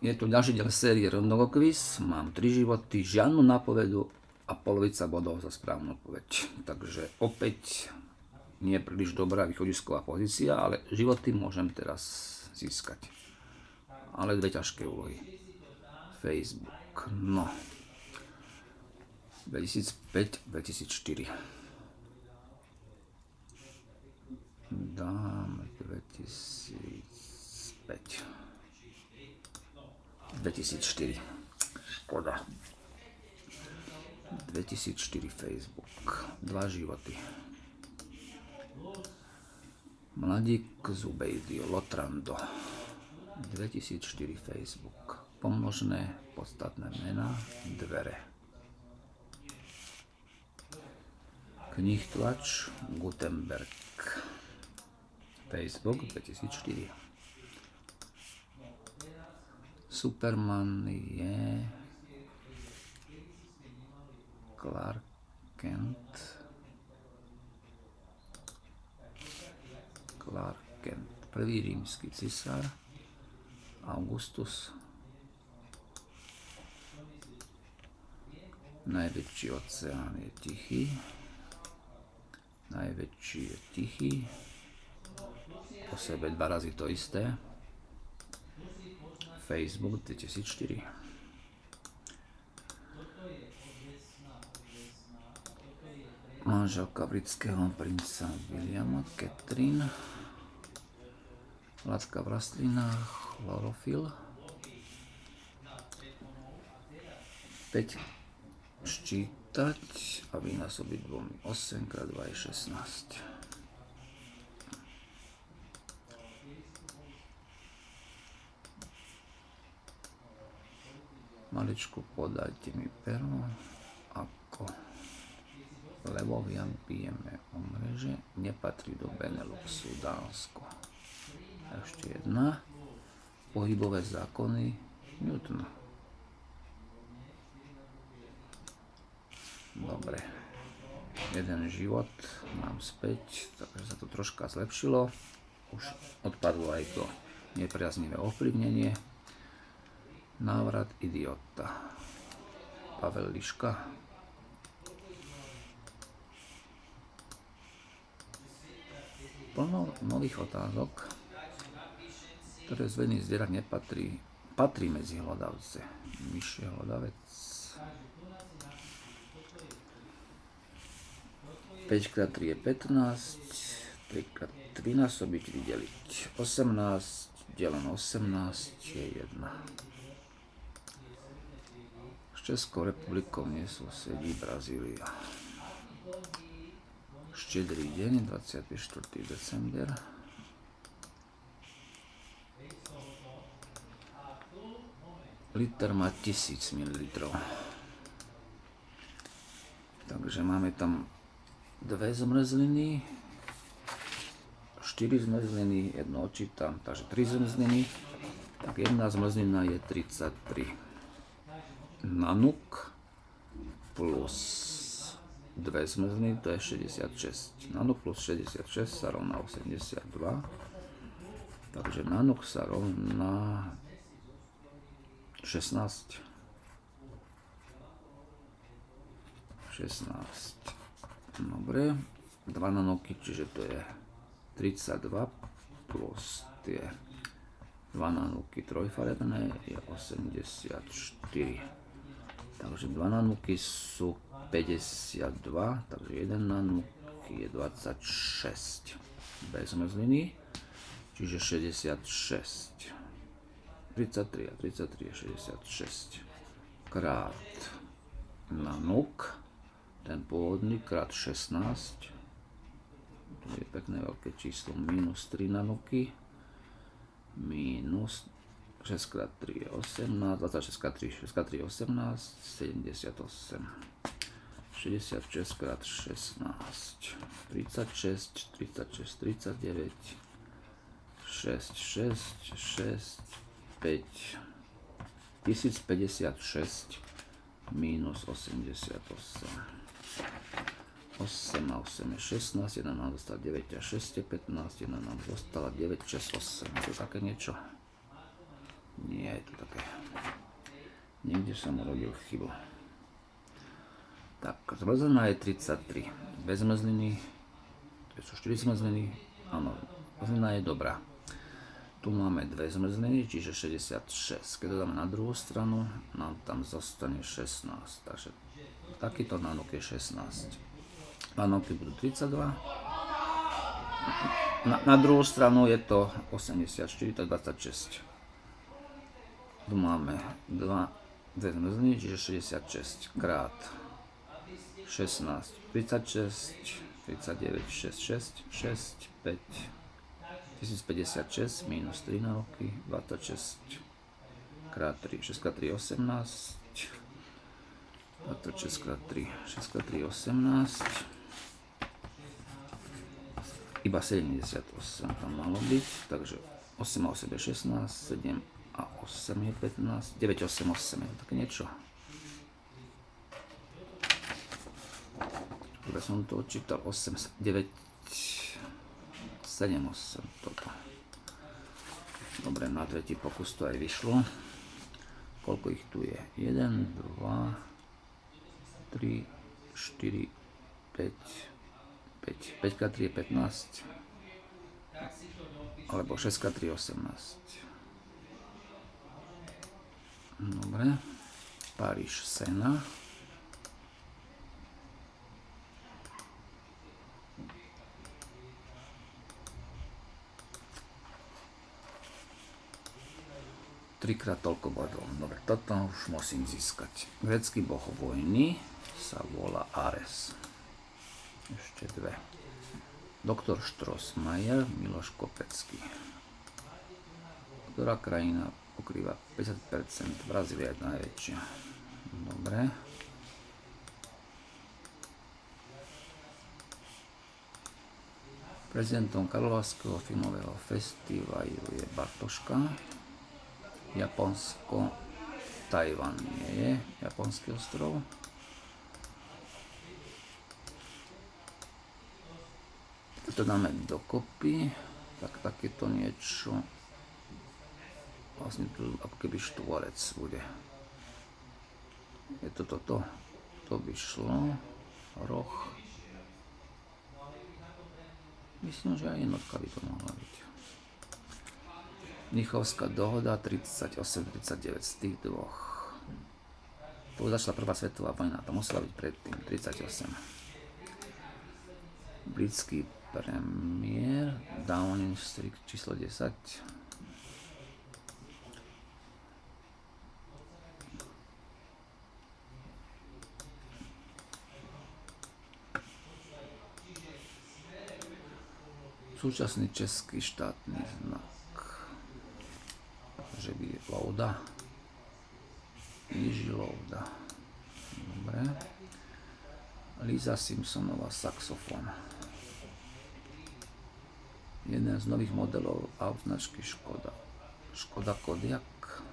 Je tu ďalší diel série Rondogo quiz. Mám 3 životy, žiadnu nápovedu a polovica bodov za správnu odpoveď. Takže opäť nie je príliš dobrá východisková pozícia, ale životy môžem teraz získať. Ale dve ťažké úlohy. Facebook, no. 2005-2004. Dáme 2005. 2004. Škoda. 2004 Facebook. 2 životy. Mladík Zubejdio, Lotrando. 2004 Facebook. Pomožné, podstatné mená, dvere. Knihtlač Gutenberg. Facebook 2004. Superman je Clark Kent. Prvý rímsky cisár Augustus. Najväčší oceán je Tichý. Najväčší je Tichý. Po sebe 2 razy to isté. Facebook 2004. Manželka britského princa Williama, Catherine. Látka v rastlinách, chlorofil. 5 ščítať a vynásobiť 2. 8 x 2 je 16. Maličku podajte mi pero, ako Levovian pijeme omreže, nepatrí do Beneluxu, Dánsko. Ešte jedna. Pohybové zákony Newtona. Dobre. Jeden život mám späť, takže sa to troška zlepšilo. Už odpadlo aj to nepriaznivé ovplyvnenie. Návrat idiota. Pavel Liška. Plno nových otázok, ktoré zvedný zvierat patrí medzi hlodavce. Myšie hlodavec. 5x3 je 15, 3x3 násobiť, vydeliť 18, deleno 18 je 1. S Českou republikou nesúsedí Brazília. Štedrý deň, 24. december. Liter má 1000 ml. Takže máme tam 2 zmrzliny, 4 zmrzliny, jedno odčítam, takže 3 zmrzliny. Tak jedna zmrzlina je 33. Nanuk plus 2 zmrzliny, to je 66. Nanuk plus 66 sa rovná 82. Takže nanuk sa rovná 16. 16. Dobre. 2 nanuky, čiže to je 32 plus tie 2 nanuky trojfarebné je 84. Takže 2 nanuky sú 52, takže 1 nanuk je 26 bez zmrzliny, čiže 66. 33 a 33 je 66 krát nanuk, ten pôvodný krát 16, to je pekné veľké číslo, minus 3 nanuky, minus 6x3 je 18, 26x3, 6x3 je 18, 78. 66x16, 36, 36, 39, 6, 6, 6, 5, 1056 minus 88. 8 a 8 je 16, 1 nám zostala 9 a 6 je 15, 1 nám zostala 9, 6, 8. Je to také niečo? Nie je to také. Niekde som urobil chybu. Tak, zmrzlina je 33. Bez zmrzliny, to sú 4 zmrzliny, áno, zmrzlina je dobrá. Tu máme 2 zmrzliny, čiže 66. Keď to dáme na druhú stranu, nám tam zostane 16. Takže takýto nánok je 16. Nánoky budú 32. Na druhú stranu je to 84, to je 26. Tu máme 2 zmrzliny, čiže 66 krát 16, 36, 39, 6, 6, 5, 1056 minus 3 nánoky, 26 krát 3, 6 krát 3, 18, 26 krát 3, 6 krát 3, 18, iba 78 tam malo byť, takže 8 a 8 je 16, 7 a 8 je 15, 9, 8, 8 je to také niečo. Keby som to odčítal, 8, 9, 7, 8, toto. Dobre, na tretí pokus to aj vyšlo. Koľko ich tu je? 1, 2, 3, 4, 5, 5 x 3 je 15, alebo 6 x 3 je 18. Dobre, Paríž, Sena. Trikrát toľko bodov. Dobre, toto už musím získať. Grécky boh vojny sa volá Ares. Ešte 2. Doktor Strossmayer, Miloš Kopecký. Ktorá krajina pokrýva 50%? Brazília je najväčšia. Dobre. Prezidentom Karlovarského filmového festivalu je Bartoška. Japonsko, Tajvan nie je japonský ostrov. To dáme dokopy, tak takéto niečo, vlastne tu ako keby štvorec bude. Je to toto, to by šlo, roh. Myslím, že aj jednotka by to mohla byť. Mnichovská dohoda 38-39 z tých dvoch. Tu začala prvá svetová vojna, to musela byť predtým, 38. Britský premiér, Downing Street číslo 10. Súčasný český štátny znak. Že by Louda. Jiří Louda. Dobre. Lisa Simpsonová, saxofón. Jeden z nových modelov aut značky Škoda. Škoda Kodiaq.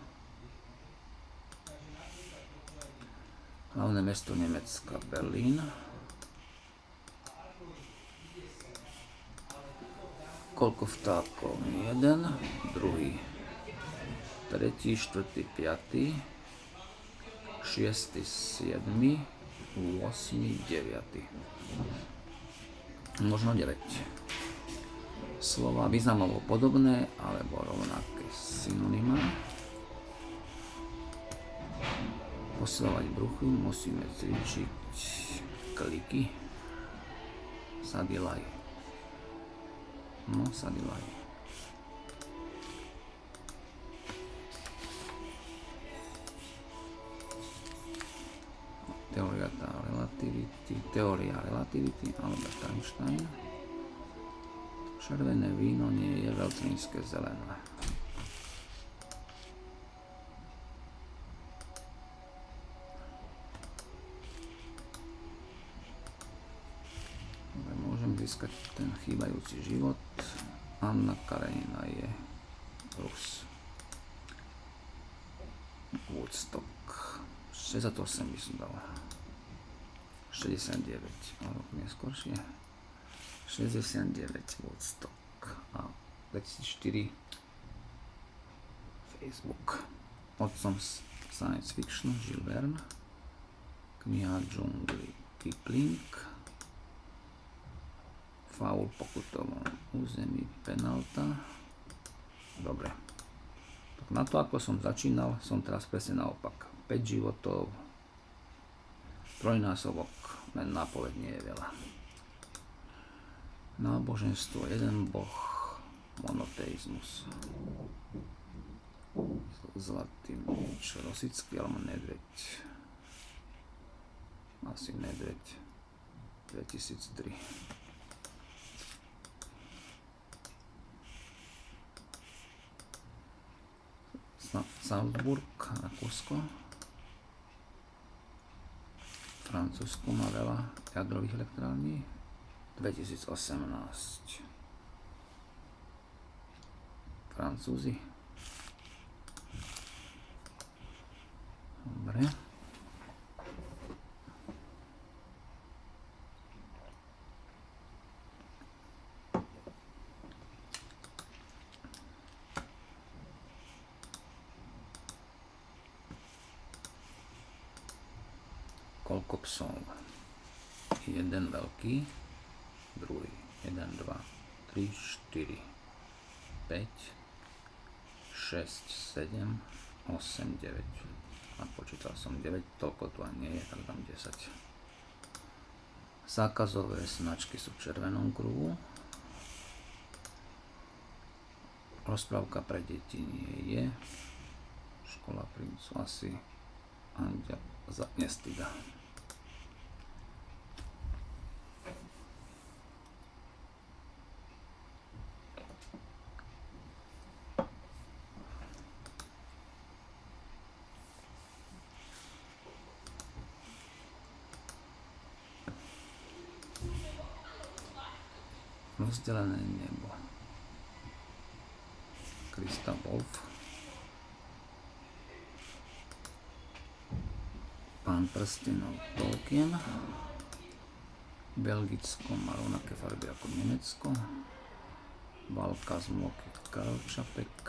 Hlavné mesto Nemecka, Berlín. Koľko vtákov? 1, druhý, 3, 4, 5, 6, 7, 8, 9. Možno 9. Slova významovo podobné alebo rovnaké synonymá. Posilovať bruchu musíme cvičiť kliky. Sadilaj. No, sadilaj. Teória relativity Albert Einstein. Červené víno nie je veltlínske zelené. Môžem získať ten chýbajúci život. Anna Karenina je Rus. Woodstock. 68 by som dal. 69. O rok neskôršie. 69 Woodstock. A 2004 Facebook. Otcom Science fiction, Jules Verne. Kniha džungli, Kipling. Faul pokutovom území, Penalta. Dobre. Tak na to, ako som začínal, som teraz presne naopak. 5 životov, trojnásobok, len nápoved nie je veľa. Náboženstvo, jeden boh, monoteizmus. Zlatý meč, Rosický alebo Nedveď. Asi Nedveď. 2003. Salzburg, Rakúsko. Francúzsko má veľa jadrových elektrární. 2018. Francúzi. Dobre. Koľko psov? Jeden veľký, druhý. 1, 2, 3, 4, 5, 6, 7, 8, 9. A počítal som 9, toľko tu ani nie je, tak dám 10. Zákazové značky sú v červenom kruhu. Rozprávka pre deti nie je. Škola princu asi Andia za Nestiga. Rozdelené nebo. Krista Wolf. Pán prstenov Tolkien. Belgicko má rovnaké farby ako Nemecko. Valka z Moky Karl Čapek.